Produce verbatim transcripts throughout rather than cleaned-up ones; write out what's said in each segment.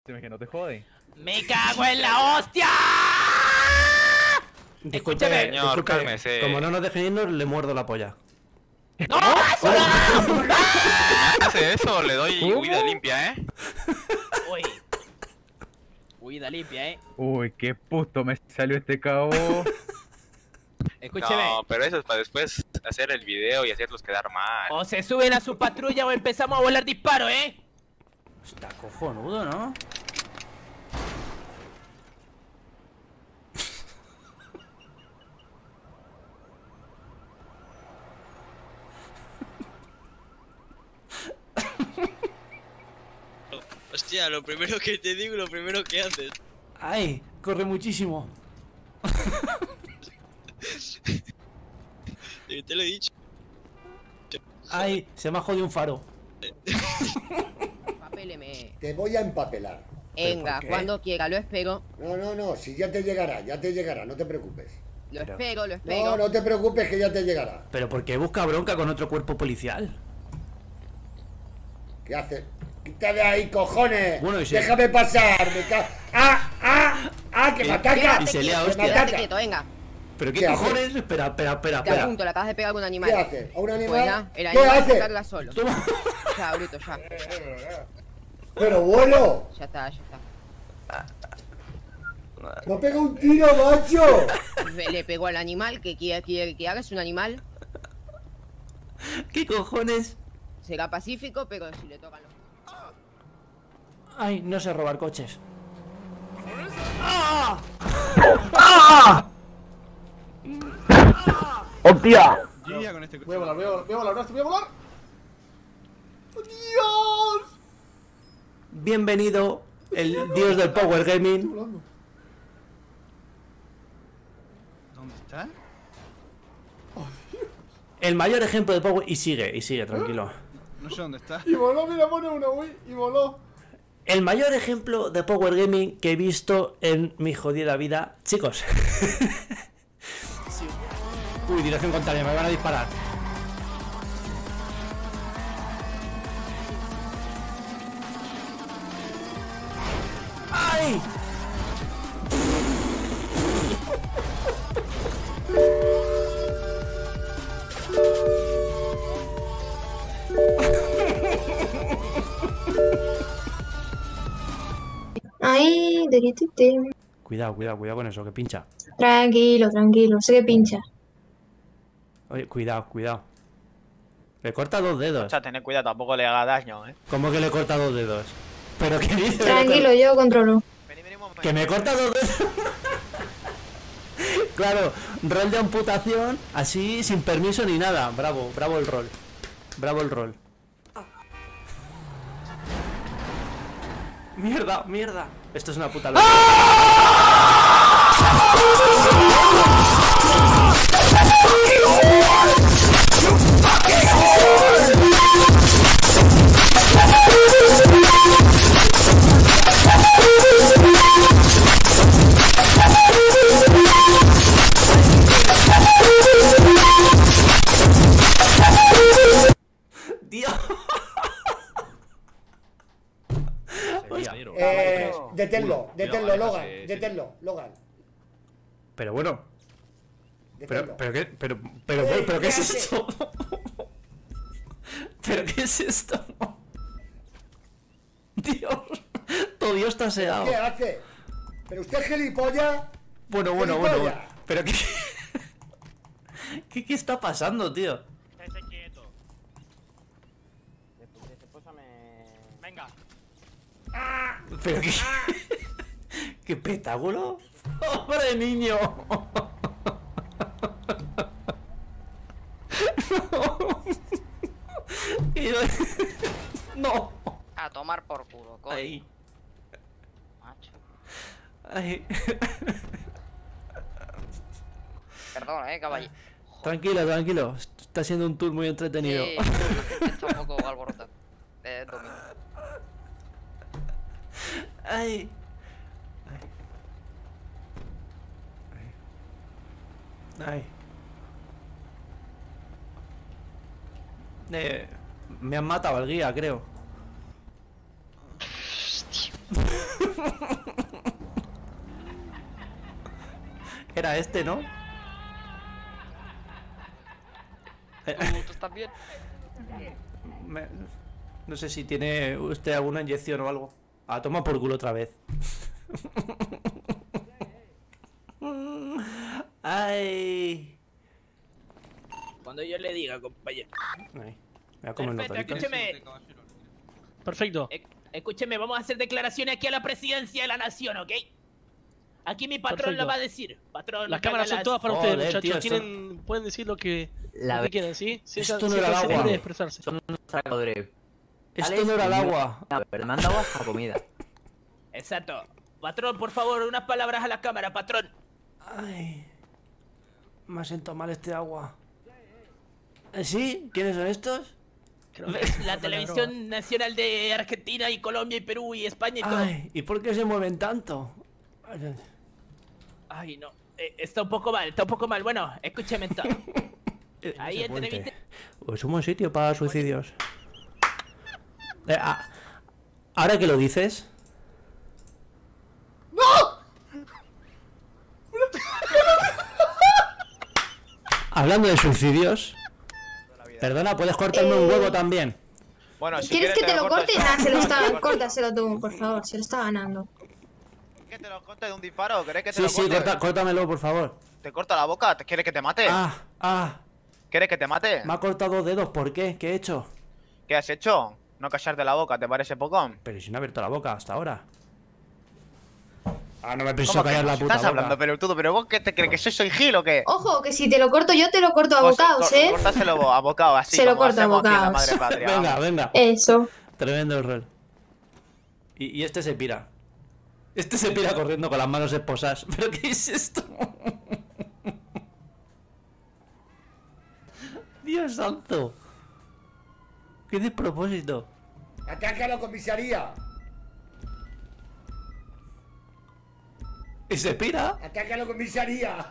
Dime que no te jode. ¡Me cago en la hostia! Disculpe, Señor, disculpe, cálmese. como no nos dejen irnos, le muerdo la polla. ¡No! ¡Eso no! Si me hace eso, le doy huida limpia, ¿eh? Uy. Huida limpia, eh. Uy, qué puto me salió este cabo. Escúcheme. No, pero eso es para después hacer el video y hacerlos quedar mal. O se suben a su patrulla o empezamos a volar disparos, eh. Está cojonudo, ¿no? Hostia, lo primero que te digo y lo primero que haces. ¡Ay! Corre muchísimo. Te lo he dicho. ¡Ay! Se me ha jodido un faro. Papéleme. Te voy a empapelar. Venga, por qué? cuando quiera, lo espero. No, no, no, si ya te llegará, ya te llegará, no te preocupes. Lo Pero- espero, lo espero. No, no te preocupes que ya te llegará. ¿Pero por qué busca bronca con otro cuerpo policial? ¿Qué haces? ¡Quita de ahí, cojones! Bueno, y si- ¡Déjame pasar! Me ca... ¡Ah! ¡Ah! ¡Ah! ¡Que me ataca! Quédate Y se lea quieto, hostia. quédate Ataca. quieto, venga. ¿Pero qué, ¿Qué cojones? Espera, espera, espera, Te espera. apunto, le acabas de pegar a un animal. ¿Qué hace? ¿A un animal? Pues nada, el ¿Qué animal se hace? carga solo. Toma. Ya, bruto, ya. ¡Pero bueno! Ya está, ya está. ¡Me ha pegado un tiro, macho! Le le pegó al animal, que quiere, quiere que haga, es un animal. ¿Qué cojones? Será pacífico, pero si le tocan los... Ay, no sé robar coches. ¡Hostia! Voy a con este coche. Voy a volar, voy a volar, voy a volar, Brazo, voy a volar. ¡Dios! Bienvenido, el dios del Power Gaming. Volando. ¿Dónde está? El mayor ejemplo de Power... Y sigue, y sigue, tranquilo. No sé dónde está. Y voló, mira, pone uno, uy, y voló. El mayor ejemplo de Power Gaming que he visto en mi jodida vida. Chicos. Sí. Uy, dirección contraria, me van a disparar. ¡Ay! Ay, deritete. Cuidado, cuidado, cuidado con eso, que pincha. Tranquilo, tranquilo, sé que pincha. Oye, cuidado, cuidado. Le corta dos dedos. O sea, tened cuidado, tampoco le haga daño, eh. ¿Cómo que le corta dos dedos? ¿Pero qué dice? Tranquilo, yo controlo. Vení, vení un momento. Que me corta dos dedos. Claro, rol de amputación, así sin permiso ni nada. Bravo, bravo el rol. Bravo el rol. Mierda, mierda. Esto es una puta locura. Dios. Eh, deténlo, deténlo, Cuidado, Logan, sí, sí. deténlo, Logan. Pero bueno. Deténlo. Pero, pero qué, pero, pero, pero, pero, ¿qué es esto? ¿Pero qué es esto? Dios, todo Dios está aseado. ¿Qué hace? ¿Pero usted es gilipollas? Bueno, bueno, bueno, bueno. ¡Gilipollas! Pero qué... ¿Qué, qué está pasando, tío? Estate quieto. Venga. ¿Pero qué? ¿Qué petáculo? ¡Pobre niño! No. A tomar por culo, coño. Ahí. Macho. Ay. Perdón, eh, caballero. Tranquilo, tranquilo. Está siendo un tour muy entretenido. Sí, está un poco alborotado. Eh, domingo. Ay. Ay. Ay. Eh, me han matado al guía, creo. Hostia. Era este, ¿no? ¿Tú, tú estás bien? Me- No sé si tiene usted alguna inyección o algo. Ah, toma por culo otra vez. Ay. Cuando yo le diga, compañero. Ay, me voy a comer unos Perfecto, doritos. escúcheme. Perfecto. Eh, escúcheme, vamos a hacer declaraciones aquí a la presidencia de la nación, ¿ok? Aquí mi patrón Perfecto. la va a decir. Patrón, Las cámaras son cágalas. todas para Joder, ustedes, muchachos. tío, esto- Tienen, pueden decir lo que, La lo que ve- quieran, ¿sí? Sí, Esto sí, no era el sí, agua. de expresarse. Son unos sacadores. Esto no era el agua. Pero me han dado hasta comida. Exacto. Patrón, por favor, unas palabras a la cámara, patrón. Ay. Me ha sentado mal este agua. ¿Eh, ¿Sí? ¿Quiénes son estos? Creo que- Es la televisión nacional de Argentina y Colombia y Perú y España y todo. Ay, ¿y por qué se mueven tanto? Ay, no. Eh, está un poco mal, está un poco mal. Bueno, escúcheme todo. Eh, Ahí ese puente. entrevista. Pues un buen sitio para suicidios. Eh, ah, ahora que lo dices. Hablando de suicidios. Perdona, ¿puedes cortarme un Eh, huevo también? Bueno, si ¿Quieres quieres que te lo corto corte? yo. Nah, se lo está. Te corto. Córtaselo tú, por favor. Se lo está ganando. ¿Quieres que te lo corte de un disparo? ¿Querés que te Sí, lo sí, corte? corta- córtamelo, por favor. ¿Te corta la boca? ¿Te ¿Quieres que te mate? Ah, ah, ¿Quieres que te mate? me ha cortado dos dedos, ¿por qué? ¿Qué he hecho? ¿Qué has hecho? No callarte la boca, ¿te parece poco? Pero si no he abierto la boca hasta ahora. Ah, no me pienso ¿Cómo que callar no? la Si puta estás boca. hablando pelotudo, pero vos qué te crees que yo soy gil o qué? Ojo, que si te lo corto yo, te lo corto a Pues, bocados, cor- ¿eh? Cortáselo vos, a bocado, así Se lo como corto a hacemos aquí en la bocados. madre patria. Venga, vamos. venga. Eso. Tremendo el rol. Y, y este se pira. Este se pira corriendo con las manos esposas. ¿Pero qué es esto? Dios santo. Qué despropósito. Ataca a la comisaría. ¿Y se pira? Ataca a la comisaría.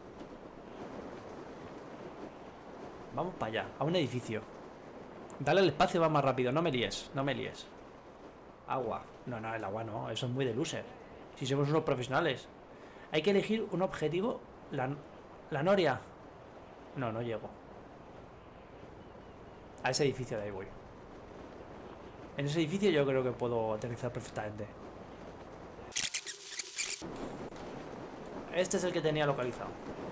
Vamos para allá, a un edificio. Dale el espacio, va más rápido. No me líes, no me líes. Agua. No, no, el agua no. Eso es muy de loser. Si somos unos profesionales. Hay que elegir un objetivo. La, la noria. No, no llego. A ese edificio de ahí voy. En ese edificio yo creo que puedo aterrizar perfectamente. Este es el que tenía localizado.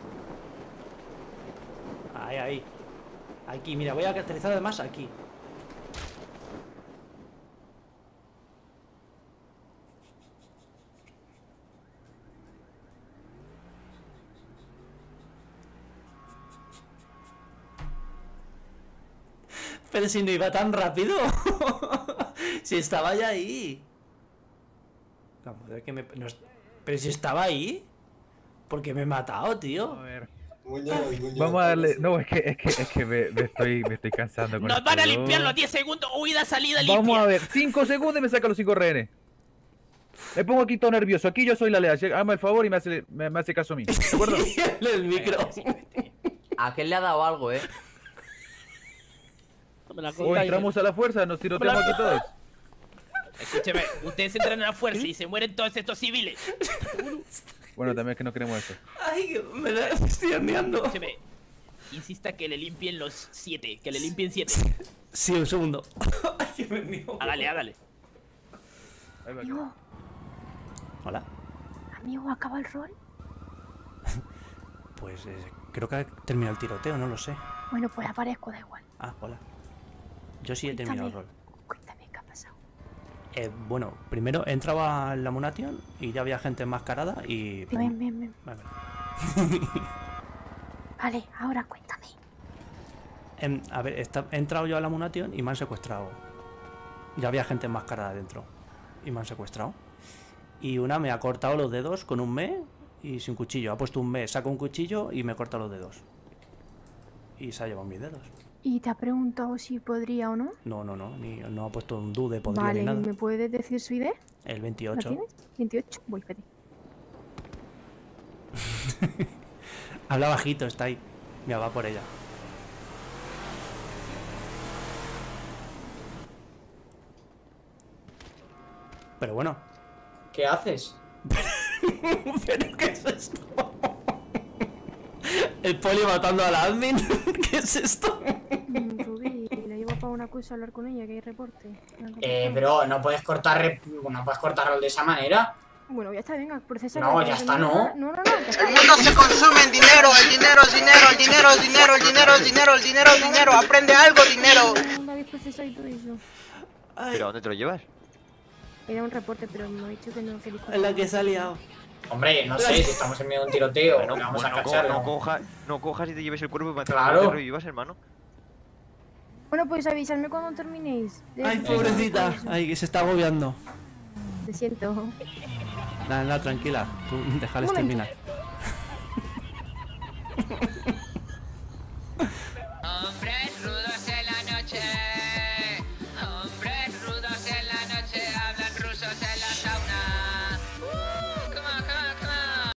Ahí, ahí. Aquí, mira, voy a aterrizar además aquí. Pero si no iba tan rápido. Si estaba ya ahí. La madre que me... no es- Pero si estaba ahí. ¿Por qué me he matado, tío? A ver. Vamos a darle. No, es que, es que, es que me, me estoy, me estoy cansando con Nos esto, van a ¿no? limpiar los diez segundos. Huida, salida, limpia. Vamos a ver, cinco segundos y me saca los cinco rehenes. Me pongo aquí todo nervioso. Aquí yo soy la lea. Hazme el favor y me hace, me, me hace caso a mí. ¿De acuerdo? El micro. A aquel le ha dado algo, eh. No me la O contáis. entramos a la fuerza, nos tiroteamos aquí todos. Escúcheme, ustedes entran a la fuerza y se mueren todos estos civiles. Bueno, también es que no queremos eso. Ay, que me da... estoy herniando. Escúcheme, insista que le limpien los siete, que le limpien siete. Sí, un segundo. Ay, que me hernió. Hágale, hágale. Ahí va. Amigo, Hola. amigo, ¿acaba el rol? Pues eh, creo que ha terminado el tiroteo, no lo sé. Bueno, pues aparezco, da igual. Ah, hola. Yo sí he terminado el rol. Cuéntame qué ha pasado. Eh, bueno, primero entraba en la Munation y ya había gente enmascarada y... Ven, ven, ven. Vale. Vale, ahora cuéntame. Em, a ver, está- he entrado yo a la Munation y me han secuestrado. Ya había gente enmascarada dentro. Y me han secuestrado. Y una me ha cortado los dedos con un me y sin cuchillo. Ha puesto un me, saca un cuchillo y me corta los dedos. Y se ha llevado mis dedos. ¿Y te ha preguntado si podría o no? No, no, no. Ni, no ha puesto un dude, podría Vale, ni nada. ¿me puedes decir su I D? El ¿La veintiocho. tienes? ¿veintiocho? Voy, vete. Habla bajito, está ahí. Mira, va por ella. Pero bueno, ¿Qué haces? ¿Pero qué es esto? El poli matando a la admin. ¿Qué es esto? Mm, Rubí, le llevo para una cosa a hablar con ella, que hay reporte. Eh, bro, no puedes cortar rep- no puedes cortar rol de esa manera. Bueno, ya está, venga, procesa. No, ya está, no. No, no, no. ya está. El mundo se consume en dinero, el dinero, el dinero, el dinero, el dinero, el dinero, el dinero, el dinero, el dinero. Aprende algo, dinero. No habéis procesado y todo eso. ¿Pero a dónde te lo llevas? Era un reporte, pero me ha dicho que no quería. En la que se ha liado. Hombre, no sé, si estamos en medio de un tiroteo, Bueno, le vamos bueno, a no, co- cachar. no, coja, no cojas y te lleves el cuerpo para Claro. que te revivas, hermano. Bueno, pues avisadme cuando terminéis. de- Ay, de- pobrecita. de eso. Ay, que se está agobiando. Te siento. Nada, nada, tranquila. Tú déjales Un momento. terminar.